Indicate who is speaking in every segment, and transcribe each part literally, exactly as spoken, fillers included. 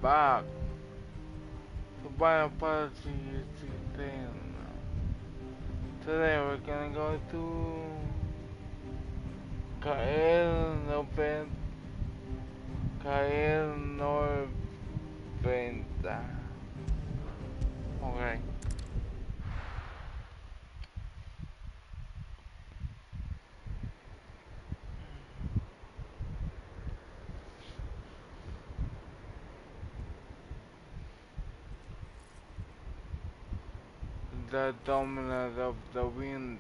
Speaker 1: back. Goodbye, apology thing. Today we're gonna go to Caer Noventa. Caer Noventa. Okay. The dominant of the wind.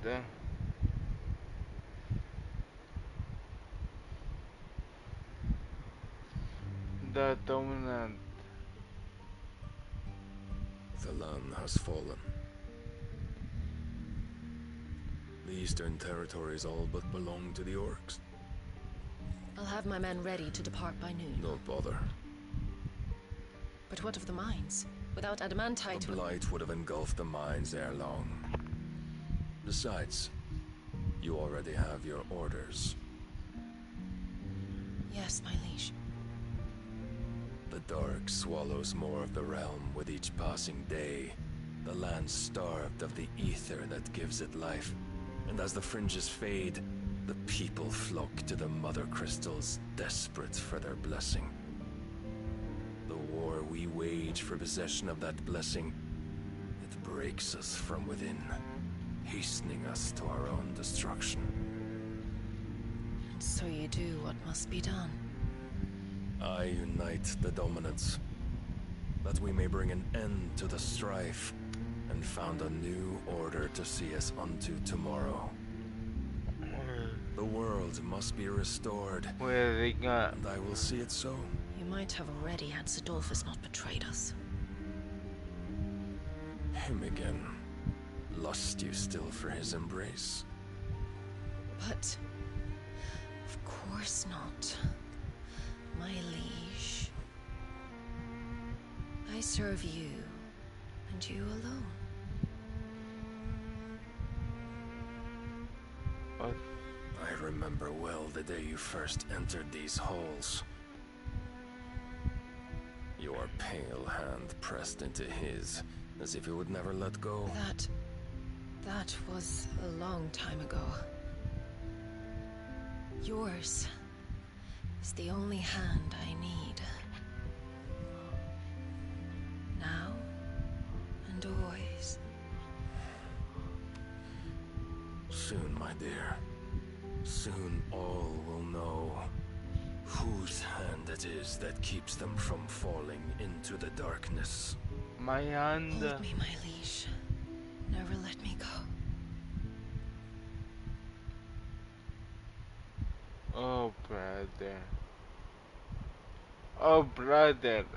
Speaker 1: The dominant.
Speaker 2: The land has fallen. The Eastern territories all but belong to the orcs.
Speaker 3: I'll have my men ready to depart by noon.
Speaker 2: Don't bother.
Speaker 3: But what of the mines? Without adamantite...
Speaker 2: The blight would have engulfed the mines ere long. Besides, you already have your orders.
Speaker 3: Yes, my liege.
Speaker 2: The dark swallows more of the realm with each passing day. The land starved of the ether that gives it life. And as the fringes fade, the people flock to the mother crystals, desperate for their blessing. The war we wage for possession of that blessing, it breaks us from within, hastening us to our own destruction.
Speaker 3: And so you do what must be done.
Speaker 2: I unite the dominants, that we may bring an end to the strife, and found a new order to see us unto tomorrow. The world must be restored,
Speaker 1: Where they got?
Speaker 2: and I will see it so.
Speaker 3: You might have already had Sidolphus not betrayed us.
Speaker 2: Him again. Lust you still for his embrace?
Speaker 3: But... of course not. My liege. I serve you, and you alone.
Speaker 1: What?
Speaker 2: I remember well the day you first entered these halls. Your pale hand pressed into his, as if it would never let go.
Speaker 3: That... that was a long time ago. Yours is the only hand I need. Now and always.
Speaker 2: Soon, my dear. Soon all will know whose hand it is that keeps them from falling into the darkness.
Speaker 1: My hand.
Speaker 3: Hold me, my liege. Never let me go.
Speaker 1: Oh, brother. Oh, brother.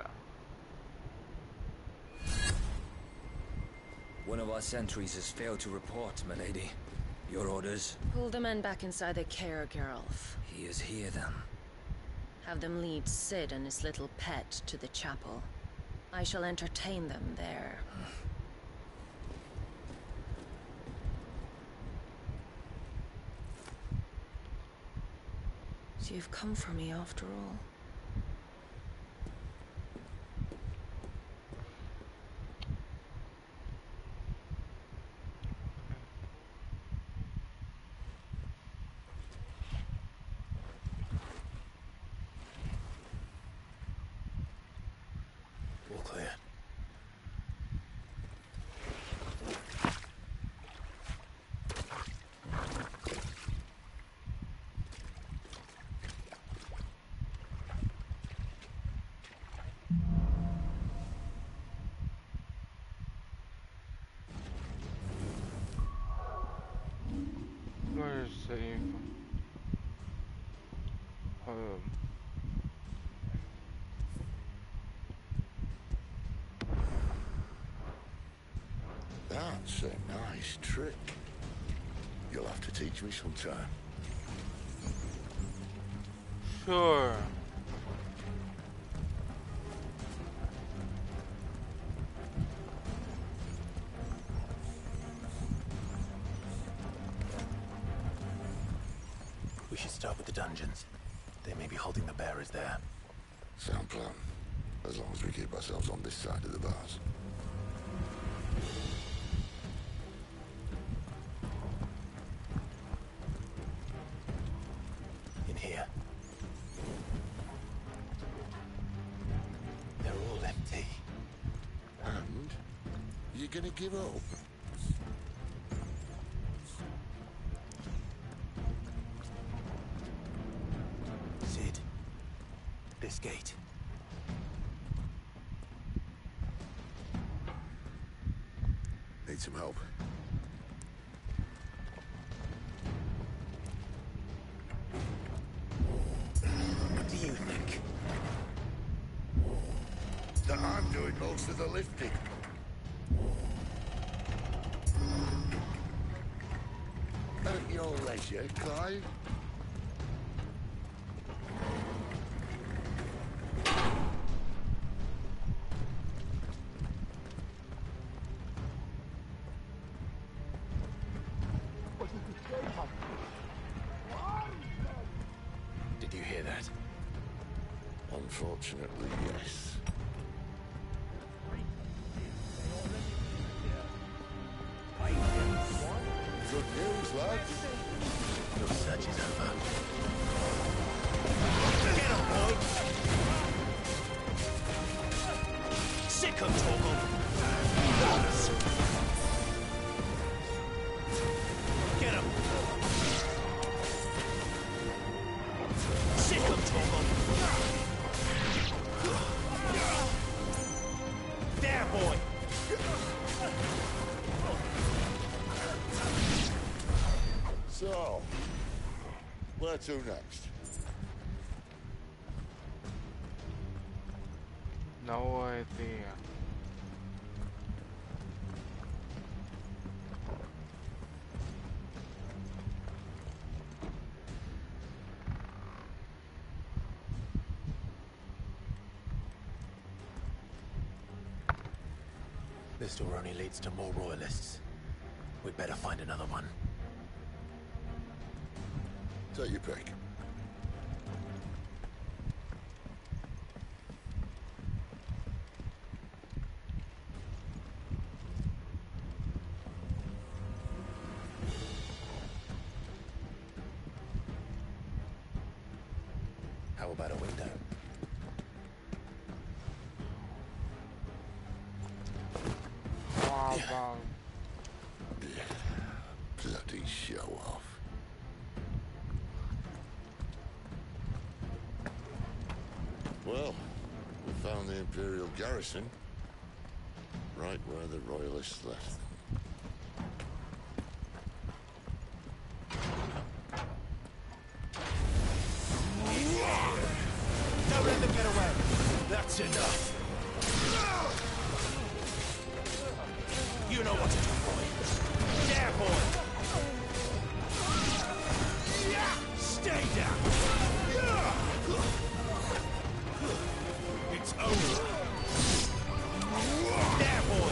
Speaker 4: One of our sentries has failed to report, my lady. Your orders?
Speaker 3: Pull the men back inside the care, Geralf.
Speaker 4: He is here, then.
Speaker 3: Have them lead Sid and his little pet to the chapel. I shall entertain them there. So you've come for me after all.
Speaker 2: All clear.
Speaker 1: We're safe. Um.
Speaker 5: That's a nice trick. You'll have to teach me sometime.
Speaker 1: Sure.
Speaker 6: We should start with the dungeons. They may be holding the bearers there.
Speaker 5: Sound plan. As long as we keep ourselves on this side of the bars.
Speaker 2: In here. They're all empty.
Speaker 5: And? You gonna give up?
Speaker 2: Sid. This gate.
Speaker 5: Need some help.
Speaker 2: What do you think?
Speaker 5: That I'm doing most of the lifting. At your leisure, Clive.
Speaker 2: Did you hear that?
Speaker 5: Unfortunately, yes. Good news, lads.
Speaker 2: Your search is over. Get him, boy! Sick of Torgal! Get him! Sick of Torgal! There, boy!
Speaker 5: So, where to next?
Speaker 1: No idea.
Speaker 2: This door only leads to more royalists. We'd better find another one.
Speaker 5: Take your pick.
Speaker 2: How about a window?
Speaker 1: How about
Speaker 5: Bloody show off. Well, we found the Imperial garrison. Right where the Royalists left them.
Speaker 2: Don't let them get away! That's enough! You know what to do, boy! There, boy! Stay down! It's over! There, boy!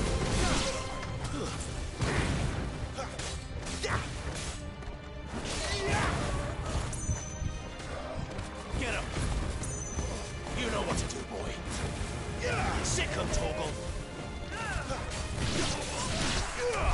Speaker 2: Get him! You know what to do, boy! Sick of Torgal!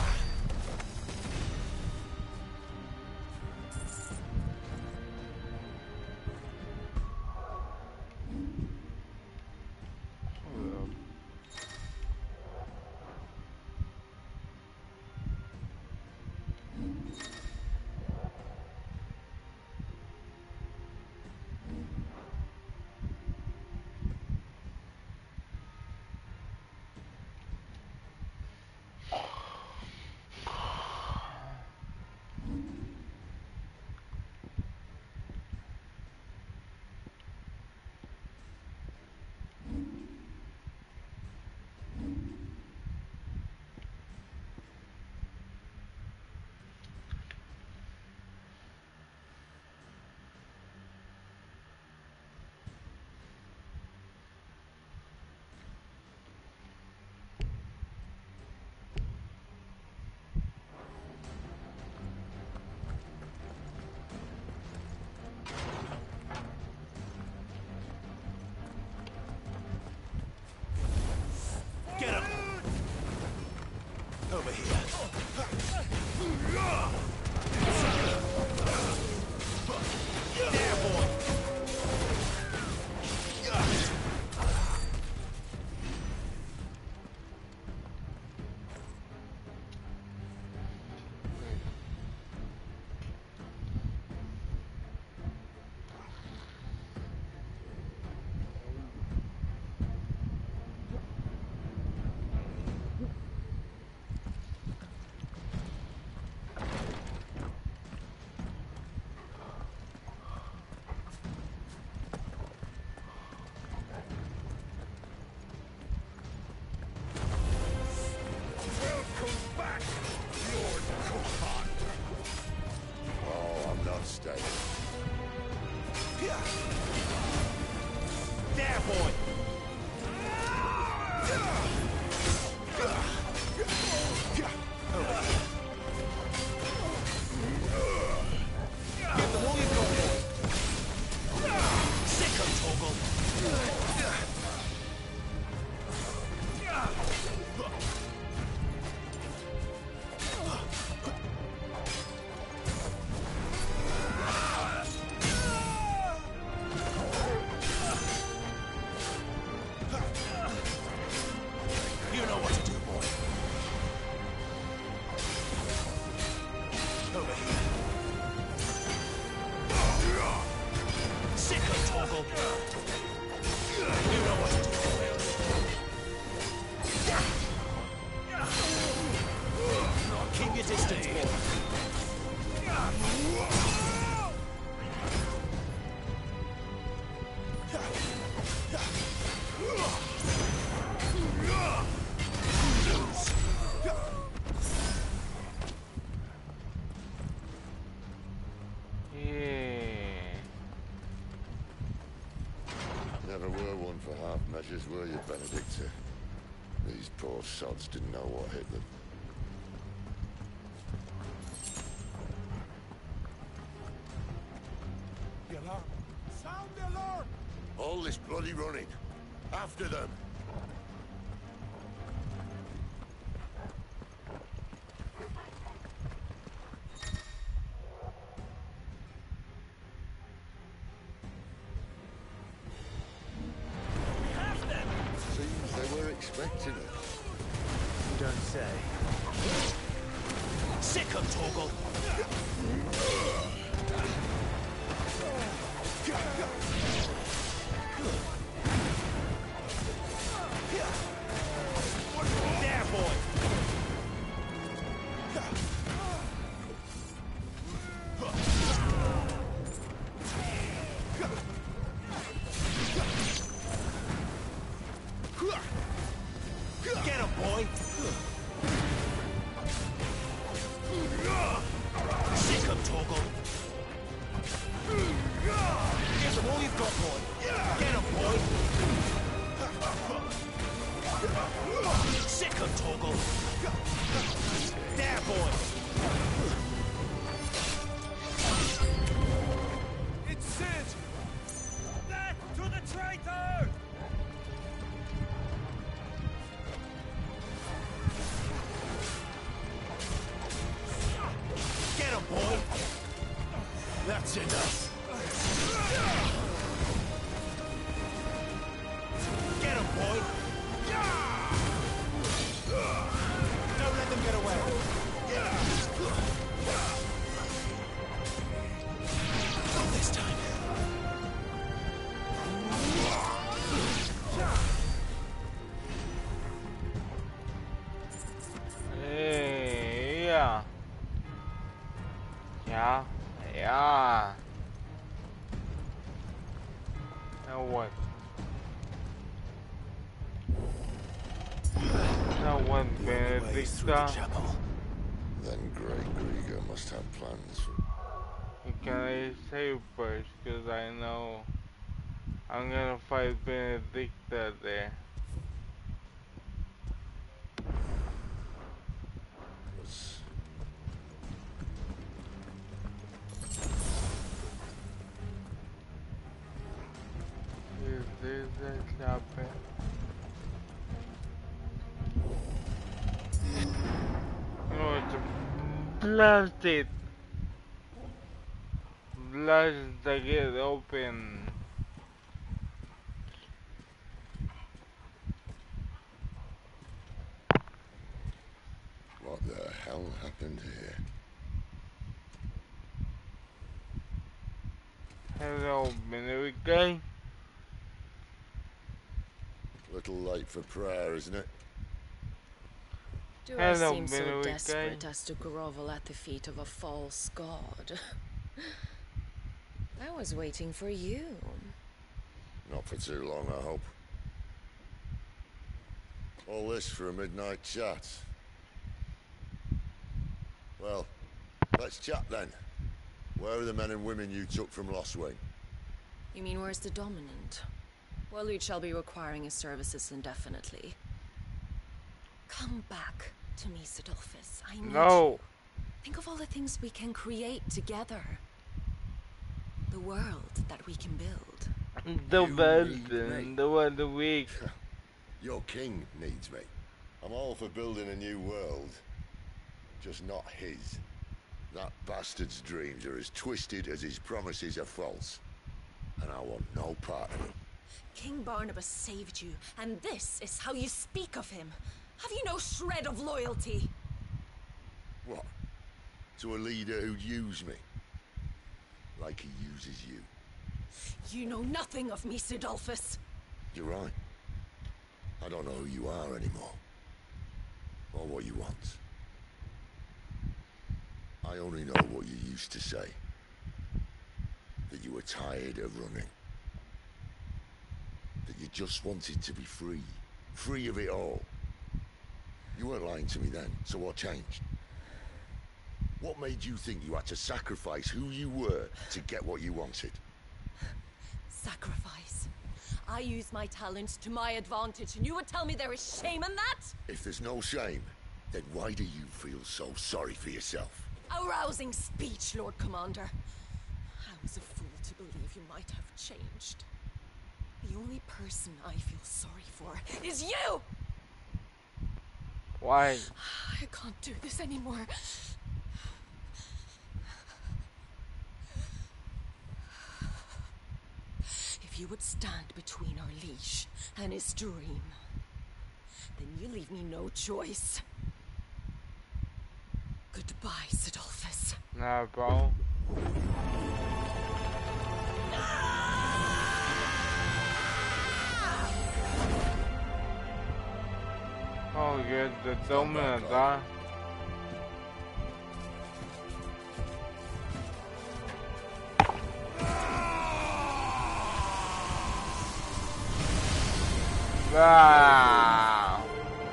Speaker 4: Over here. There, boy. There, boy! Get them all you've got, boy! Sick of Toggle!
Speaker 5: Never were one for half measures, were you, Benedicta? These poor sods didn't know what hit them.
Speaker 6: The alarm! Sound the alarm!
Speaker 5: All this bloody running. After them! Expecting it.
Speaker 4: You don't say. Sick of Toggle! There, boy! Get him, boy! Sick of Toggle! Give them all you've got, boy! Get him, boy! Sick of Toggle! There, boy!
Speaker 6: It's Sid! Death to the traitor!
Speaker 4: Get him, boy! That's enough! Get him, boy! Don't let them get away! Not this time.
Speaker 1: Hey, yeah. Yeah, yeah. Now what? Now what, Benedicta?
Speaker 5: Then Grey Grieger must have plans for...
Speaker 1: Can I save first? Because I know I'm gonna fight Benedicta there.
Speaker 5: What's...
Speaker 1: Is this a chapter? Blast it! Blast the gate open.
Speaker 5: What the hell happened here?
Speaker 1: Hello, Benedict guy.
Speaker 5: Little late for prayer, isn't it?
Speaker 3: Do I
Speaker 1: Hello,
Speaker 3: seem so
Speaker 1: Benedict guy.
Speaker 3: desperate as to grovel at the feet of a false god? I was waiting for you.
Speaker 5: Not for too long, I hope. All this for a midnight chat. Well, let's chat then. Where are the men and women you took from Lostwing?
Speaker 3: You mean where's the dominant? Well, you shall be requiring his services indefinitely. Come back to me, Sidolphus. I need
Speaker 1: No.
Speaker 3: you. Think of all the things we can create together. The world that we can build.
Speaker 1: The
Speaker 5: You
Speaker 1: best,
Speaker 5: need me.
Speaker 1: the one the week.
Speaker 5: Your king needs me. I'm all for building a new world. Just not his. That bastard's dreams are as twisted as his promises are false. And I want no part of it.
Speaker 3: King Barnabas saved you, and this is how you speak of him. Have you no shred of loyalty?
Speaker 5: What? To a leader who'd use me? Like he uses you.
Speaker 3: You know nothing of me, Sidolphus.
Speaker 5: You're right. I don't know who you are anymore. Or what you want. I only know what you used to say. That you were tired of running. That you just wanted to be free. Free of it all. You weren't lying to me then, so what changed? What made you think you had to sacrifice who you were to get what you wanted?
Speaker 3: Sacrifice. I use my talents to my advantage, and you would tell me there is shame in that?
Speaker 5: If there's no shame, then why do you feel so sorry for yourself?
Speaker 3: A rousing speech, Lord Commander. I was a fool to believe you might have changed. The only person I feel sorry for is you!
Speaker 1: Why?
Speaker 3: I can't do this anymore. If you would stand between our liege and his dream, then you leave me no choice. Goodbye, Sidolphus.
Speaker 1: Nah, bro. Oh, good. The dominant, huh? Wow.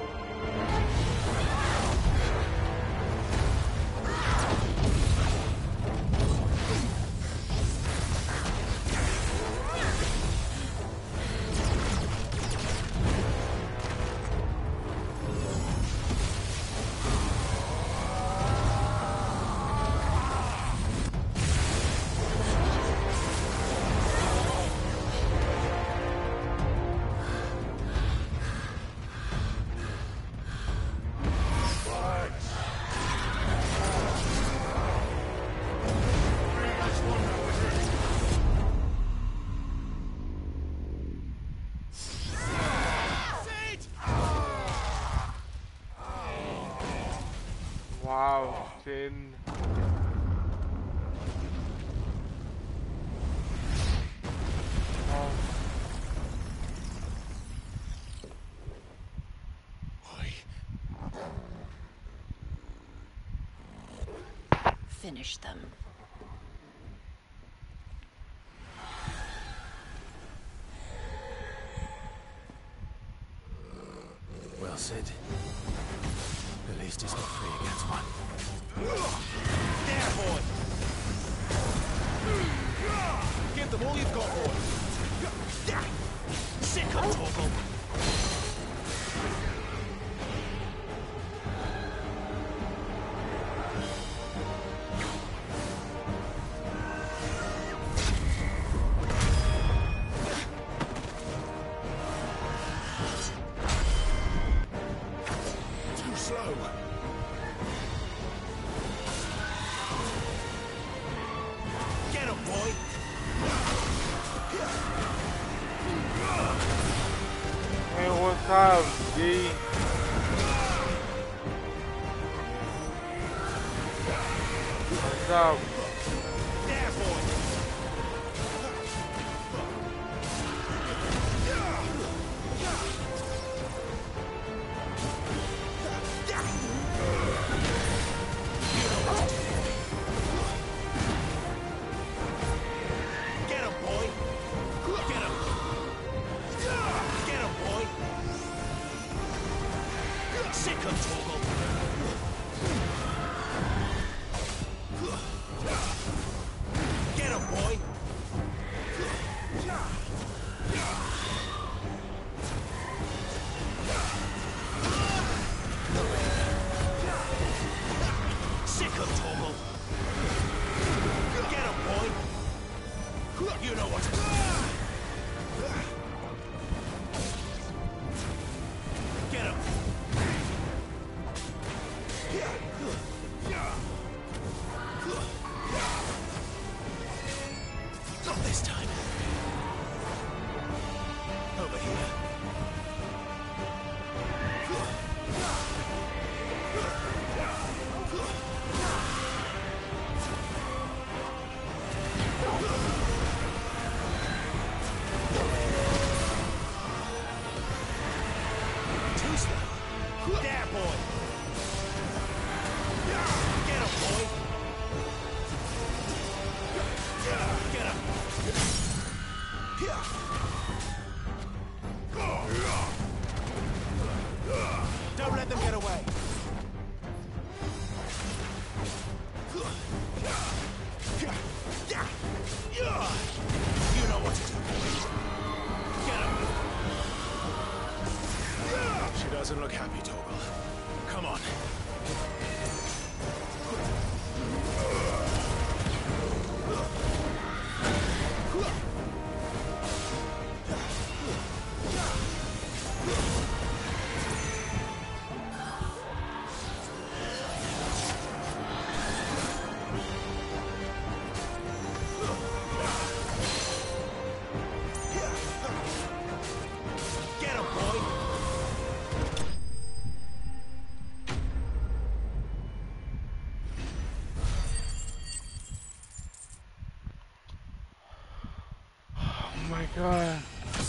Speaker 1: Wow, Sin. Oh.
Speaker 3: Finish them.
Speaker 2: Well, Sid. At least he's not three against one.
Speaker 6: There, boy! Give them all you've got, boy! Sick of Torgal!
Speaker 5: Too slow.
Speaker 1: up?
Speaker 6: There, boy. Get him, boy. Get him. Get him, boy. Sick him, Torgal. Get him, boy! Sick of Torgal! Get him, boy! You know what to do! Get him! Not this time. Over here. Too slow. There, boy. Get him, boy. Get him. Don't let them get away. You know what to do. Get him. She doesn't look happy, Torgal. Come on. Get him, boy!
Speaker 1: Oh my god.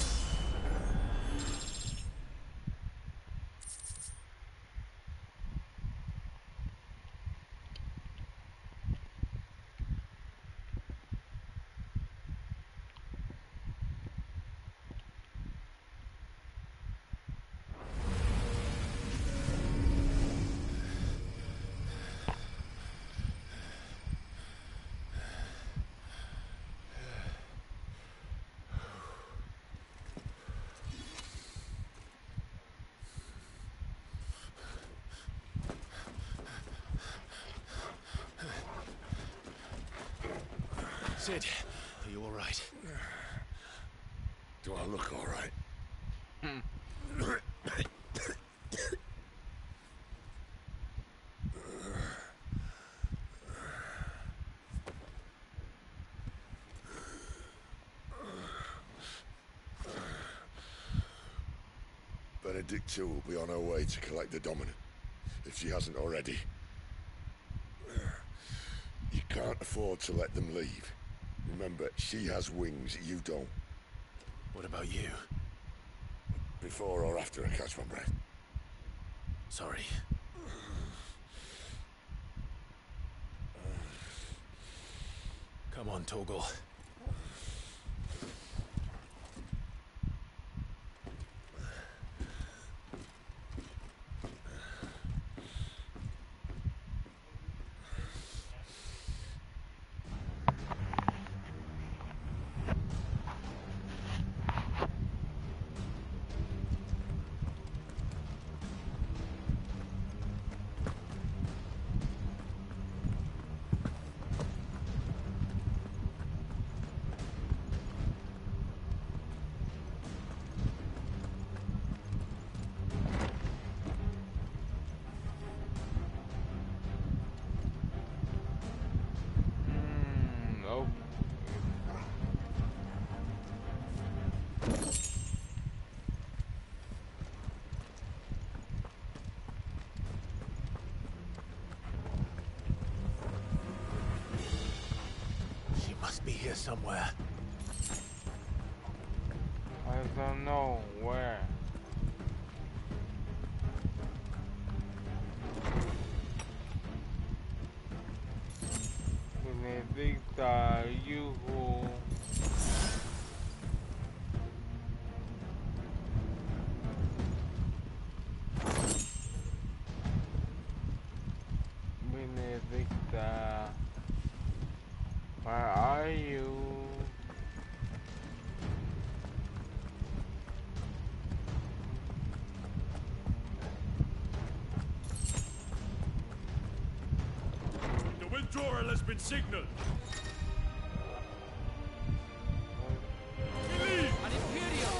Speaker 6: Sid, are you all right?
Speaker 5: Do I look all right? Benedicta will be on her way to collect the Dominant, if she hasn't already. You can't afford to let them leave. Remember, she has wings, you don't.
Speaker 6: What about you?
Speaker 5: Before or after I catch my breath.
Speaker 6: Sorry. Come on, Torgal. somewhere.
Speaker 1: I don't know where. Benedicta, you who Benedicta, where are you?
Speaker 6: The withdrawal has been signaled. We leave! An Imperial!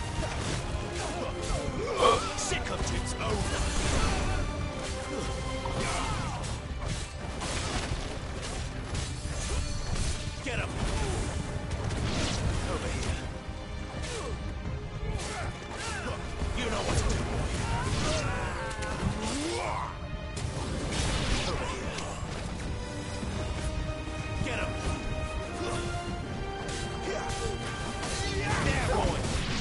Speaker 6: Second, it's over! Get him! Over here. You know what to do, boy. Over here. Get him! There, boy!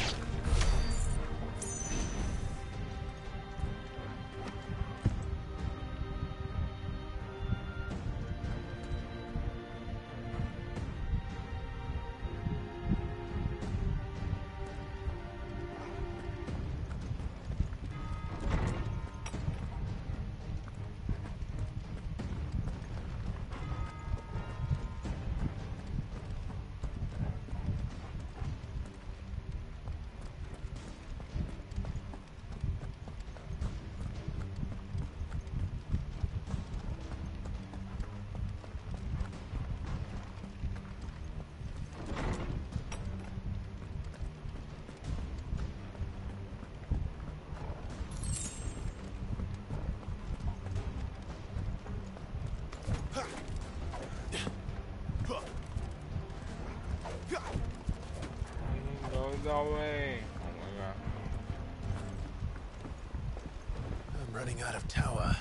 Speaker 1: Go that way. Oh my god.
Speaker 6: I'm running out of tower.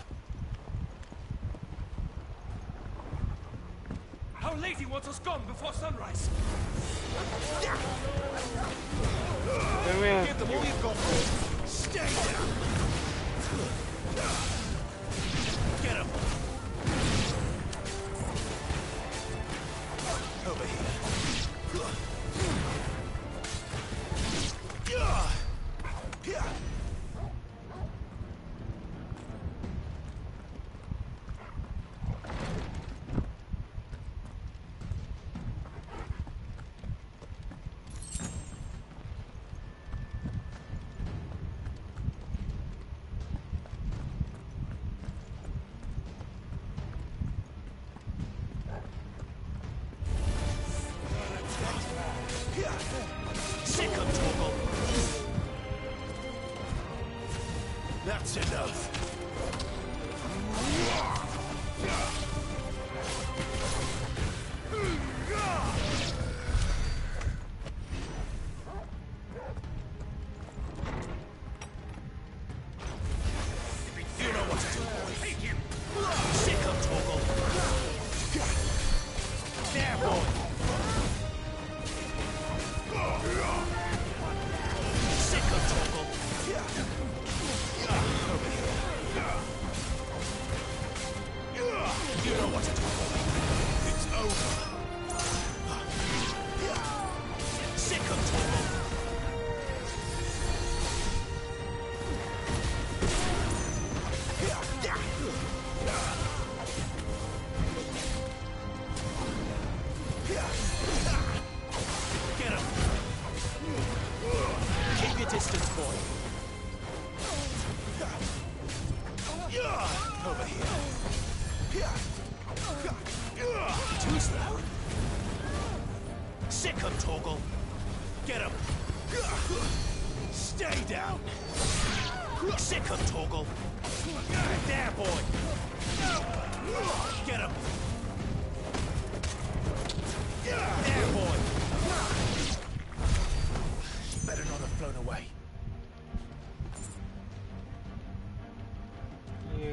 Speaker 6: Our lady wants us gone before sunrise.
Speaker 1: Come here.
Speaker 6: Give them all you've got. Stay down. Get him. Over here. Second toggle. That's enough. You know what to do, boy. Take him. Second toggle. There, boy. Second toggle. Over here. You know what to do, boy. It's over. Second toggle. Get him. Keep your distance, boy. Over here. Too slow. Second toggle. Get him. Stay down. Second toggle. There, boy. Get him. There, boy. She better not have flown away.
Speaker 1: Yeah.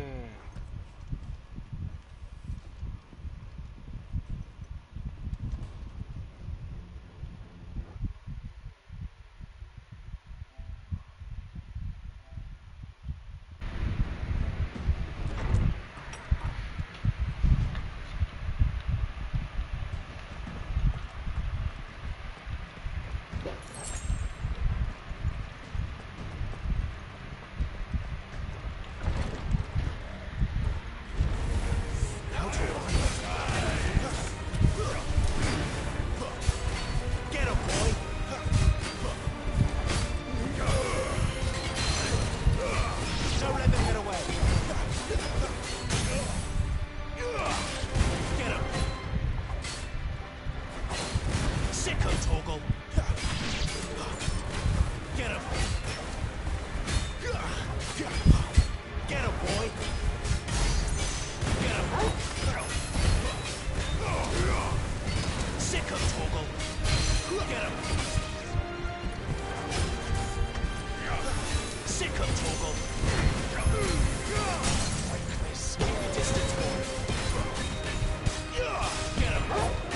Speaker 6: him, Torgal. Get him. Sick him, Torgal. Like this. Keep your distance, boy. Get him.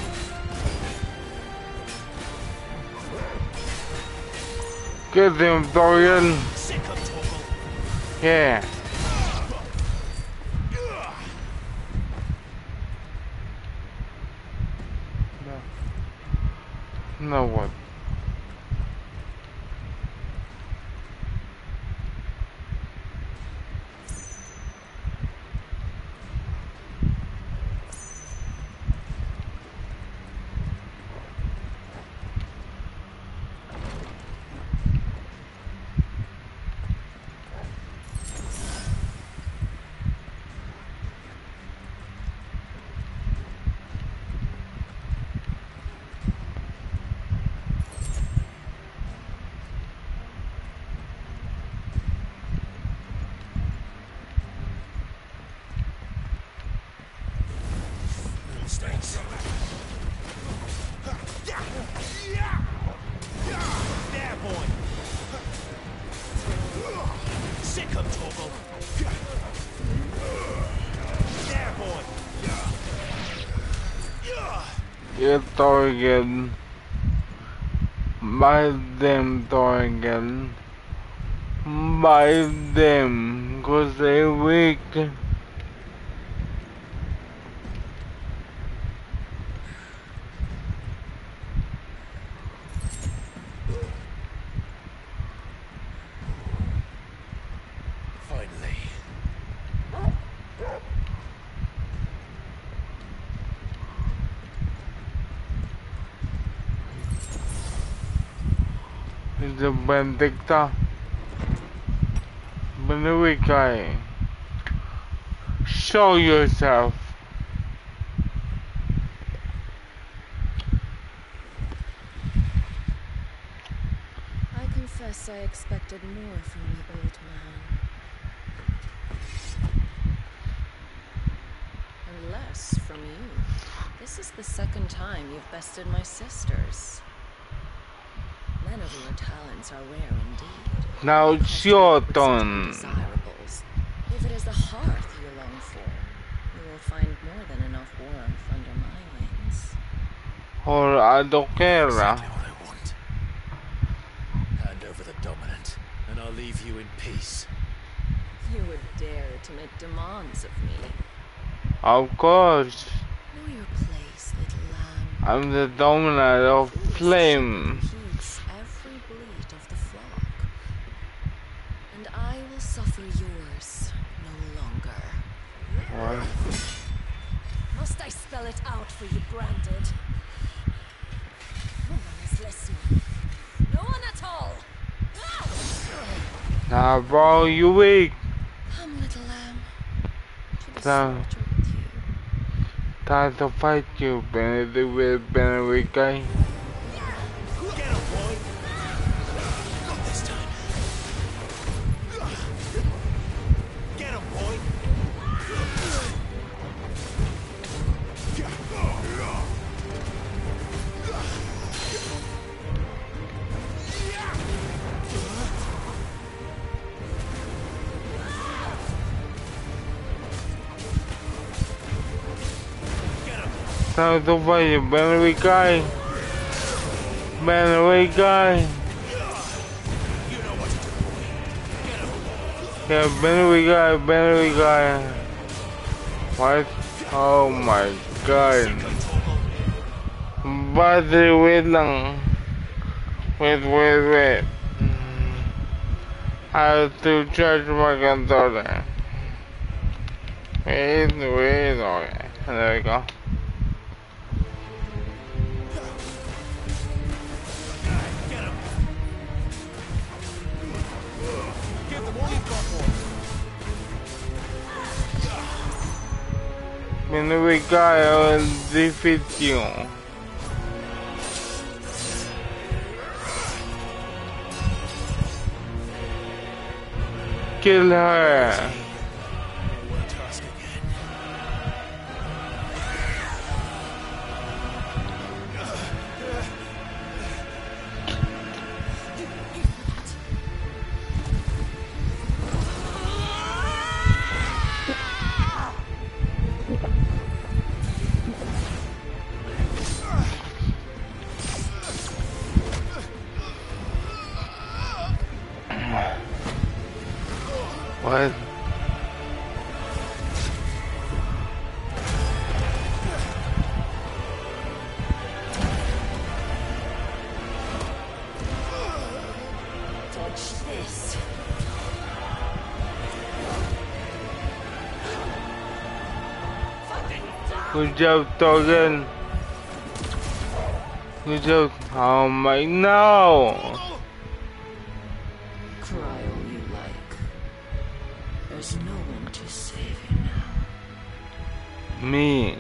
Speaker 1: Get him, Dorian.
Speaker 6: Sick him, Torgal.
Speaker 1: Yeah. No what?
Speaker 6: Mistakes. There, boy. Sick him, Torgal. There, boy.
Speaker 1: Get Dorian. Buy them, Dorian. Buy them, cause they're weak.
Speaker 6: Finally.
Speaker 1: It's a Benedicta. Benedict, show yourself.
Speaker 3: I confess I expected more from the old man. And less from you. This is the second time you've bested my sisters. Men of your talents are rare indeed.
Speaker 1: Now it's your turn.
Speaker 3: Desirables. If it is the hearth you long for, you will find more than enough warmth under my wings.
Speaker 1: Or I don't care.
Speaker 6: Exactly what I want. Hand over the dominant, and I'll leave you in peace.
Speaker 3: You would dare to make demands of me.
Speaker 1: Of course.
Speaker 3: Know your place, little lamb.
Speaker 1: I'm the dominant of flame.
Speaker 3: Heeds every bleat of the flock. And I will suffer yours no longer.
Speaker 1: What?
Speaker 3: Must I spell it out for you, Branded? No one is listening. No one at all!
Speaker 1: Nah, bro, you weak.
Speaker 3: Come, little lamb. To the
Speaker 1: No.
Speaker 3: slaughter with you.
Speaker 1: Time to fight you, Benedict with Benedict guy.
Speaker 6: Get him, boy. Not this time. Get him, boy.
Speaker 1: Time to fight you, Benedict guy. Benedict guy.
Speaker 6: You know what to do, boy. Get him.
Speaker 1: Yeah, Benedict guy, Benedict guy. What? Oh my god.
Speaker 6: Sick him, Torgal.
Speaker 1: Battery, wait lang. Wait, wait, wait. I have to charge my controller. Wait, wait, okay. There we go.
Speaker 6: Get him. Give them all you've got, boy.
Speaker 1: Benedict guy, I will defeat you. Kill her.
Speaker 6: One task again.
Speaker 1: Good job, Togen. Good job. Oh my, no!
Speaker 3: Cry all you like. There's no one to save you now.
Speaker 1: Me.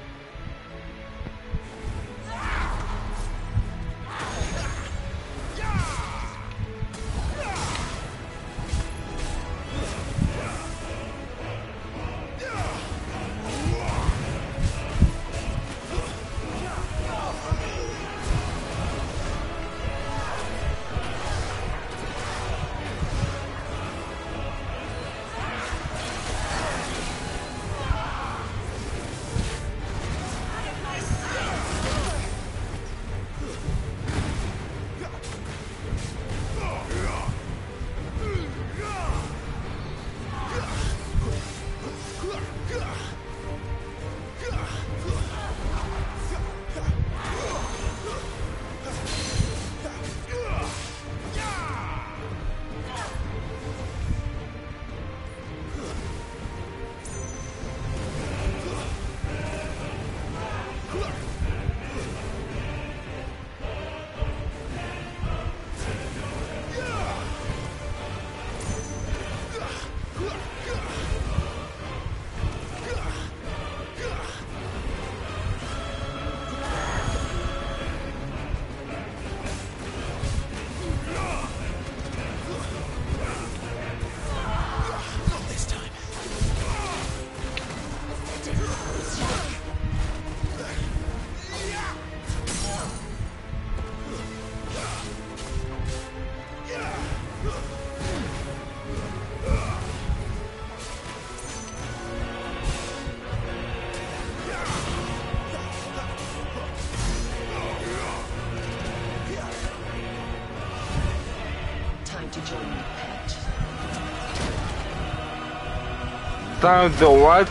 Speaker 1: Time to what?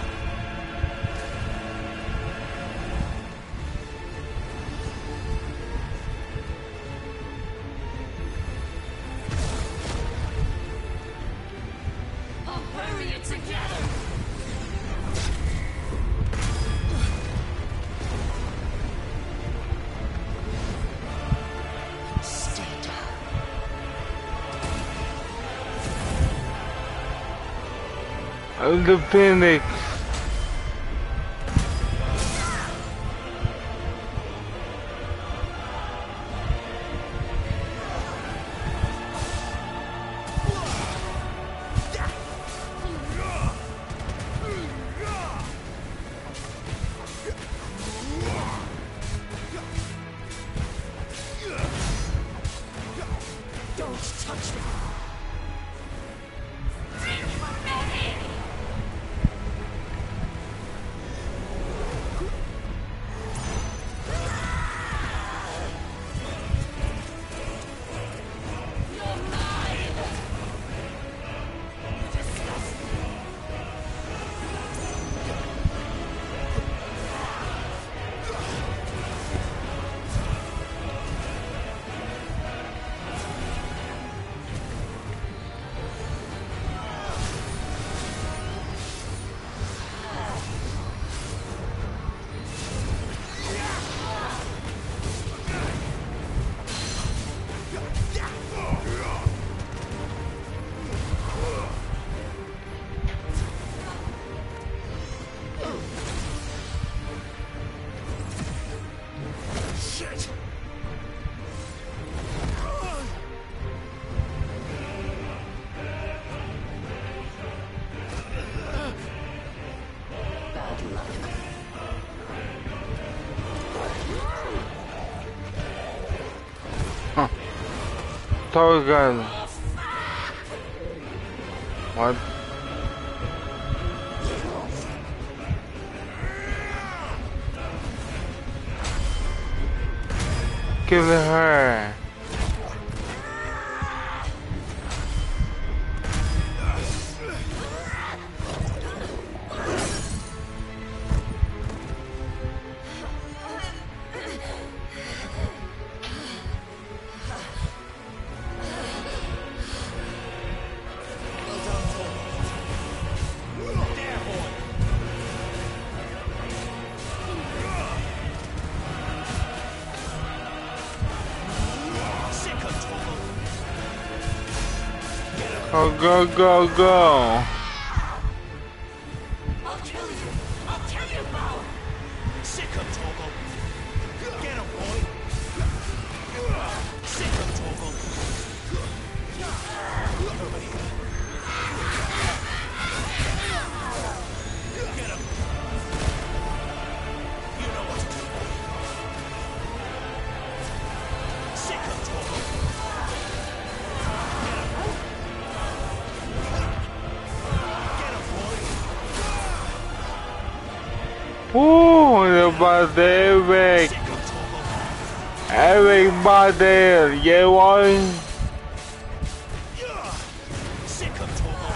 Speaker 3: I'll bury it together. Stay down.
Speaker 1: I'm the Phoenix.
Speaker 3: Don't touch me.
Speaker 1: Togen. What? Kill her. Go, go, go, go.
Speaker 6: I'll kill you! I'll kill you, Bow! Sick of Torgal! Get him, boy! Sick of Torgal! Over here! Get him! You know what to do, boy! Sick of Torgal! Get him! Get him, boy!
Speaker 1: Ooh, everybody, Eric.
Speaker 6: Sick of Torgal!
Speaker 1: Everybody, yeah, boy.
Speaker 6: Sick of Torgal!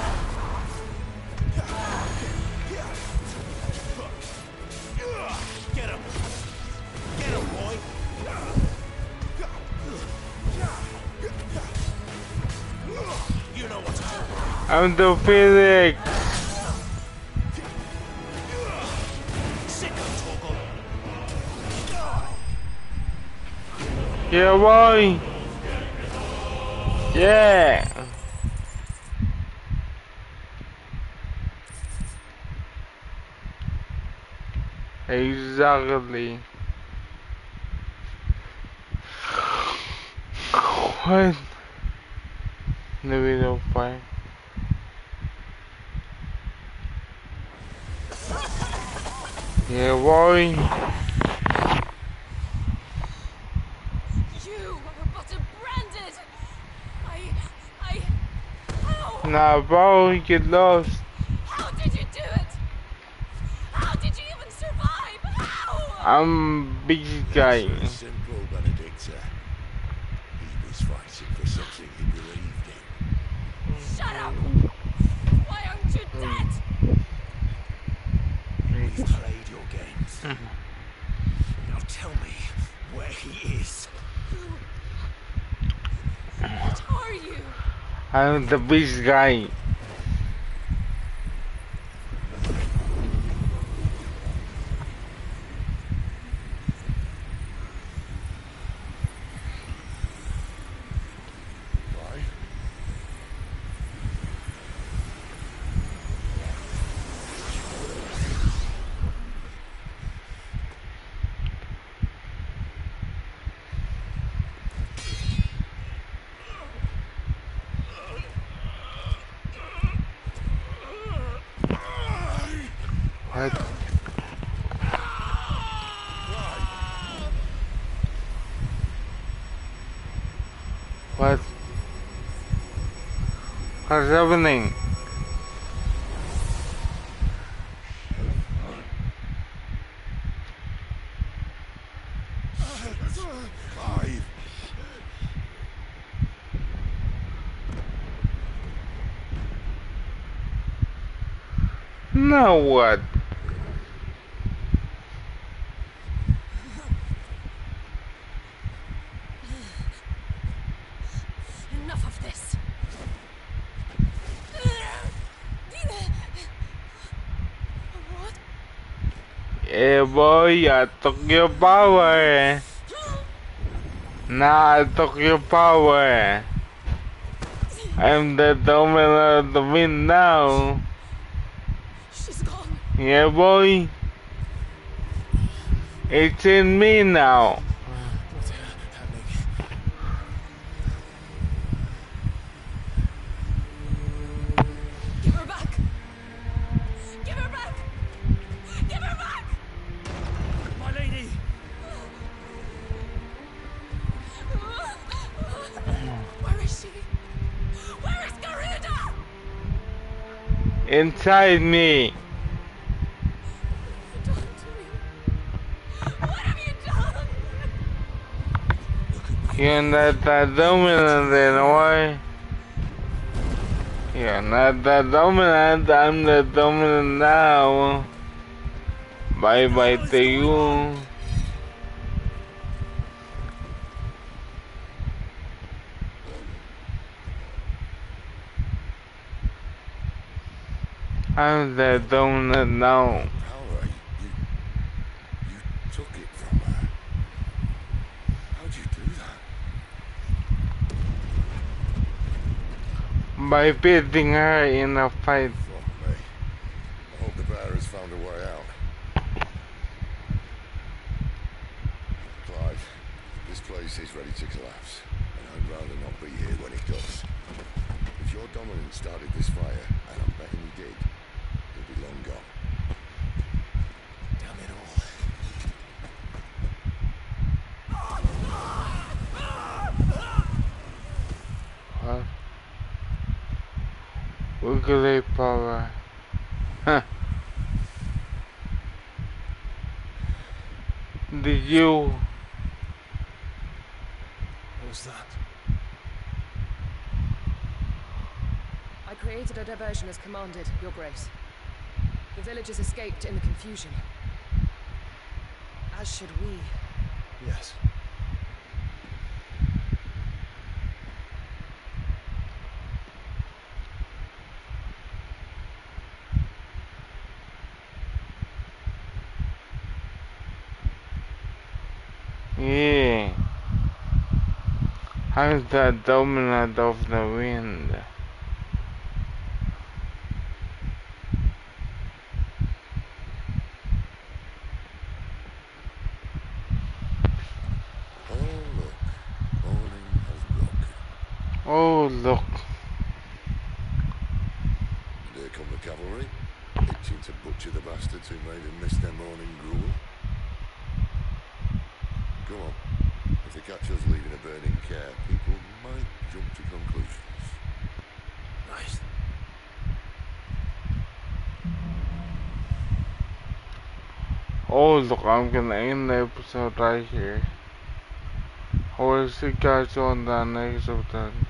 Speaker 6: Get him! Get him, boy! You know what to do.
Speaker 1: I'm the Phoenix.
Speaker 6: Sick of Torgal!
Speaker 1: Yeah, boy. Yeah. Exactly. What? The video file. Yeah, boy.
Speaker 3: You were but a branded. I. I. How?
Speaker 1: Nah, bro, get lost.
Speaker 3: How did you do it? How did you even survive? How?
Speaker 1: I'm big guy.
Speaker 5: Very simple, Benedicta. He was fighting for something he believed in.
Speaker 3: Shut up! Why aren't you dead?
Speaker 6: We've played your games. Now tell me where he is.
Speaker 3: What are you?
Speaker 1: I'm the big guy.
Speaker 5: Why?
Speaker 1: What? What? What's happening?
Speaker 5: Clive.
Speaker 1: Now what?
Speaker 3: Enough of this. What?
Speaker 1: Yeah, boy, I took your power. Nah, I took your power. I'm the dominant of the wind now.
Speaker 3: She's gone.
Speaker 1: Yeah, boy. It's in me now.
Speaker 6: What's happening?
Speaker 3: Give her back. Give her back. Give her back.
Speaker 6: My lady!
Speaker 3: Where is she? Where is Garuda?
Speaker 1: Inside me.
Speaker 3: What have you done to me? What have you done?
Speaker 1: You're not that dominant anymore. You're not that dominant. I'm the dominant now. Bye bye to you. I'm the dominant now.
Speaker 5: Power. You, you took it from her. How'd you do that?
Speaker 1: by beating her in a fight.
Speaker 5: Fuck me. I hope the bear has found a way out. Clive, this place is ready to collapse, and I'd rather not be here when it does. If your dominant started this fire, and I'm betting he did, he'll be long gone.
Speaker 6: Damn it all.
Speaker 1: What? Wiggly power. Huh. Did you?
Speaker 6: What was that?
Speaker 7: I created a diversion as commanded, Your Grace. The villagers escaped in the confusion. As should we.
Speaker 6: Yes.
Speaker 1: Yeah. How's that dominant of the wind?
Speaker 5: Oh, look. Morning has broken.
Speaker 1: Oh, look.
Speaker 5: And here come the cavalry, itching to butcher the bastards who made them miss their morning gruel. Go on. If they catch us leaving a burning care, people might jump to conclusions.
Speaker 6: Nice.
Speaker 1: Oh, look, I'm gonna end the episode right here. I will see you guys on the next episode.